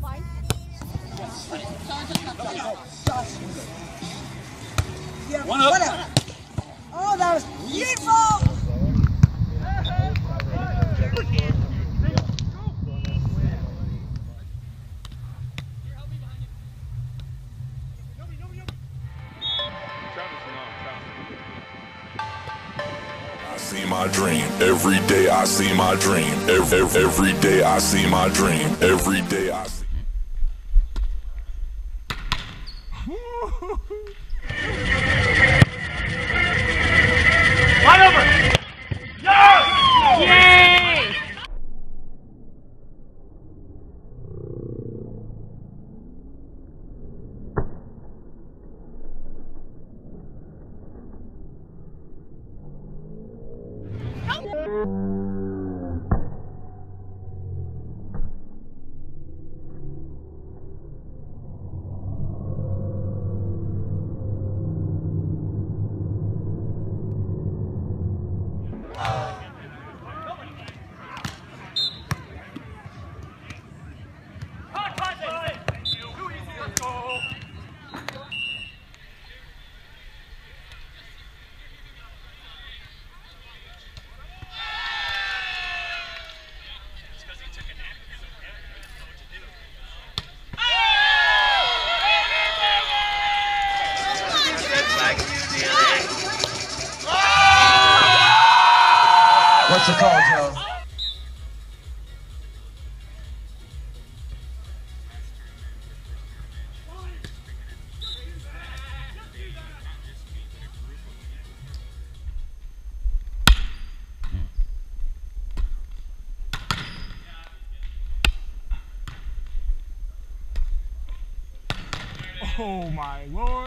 One up. Oh, that was beautiful! I see my dream every day. I see my dream every day. I see my dream every day. I see. Wide over. Yes! Yay! What's your call, Joe? Oh my Lord.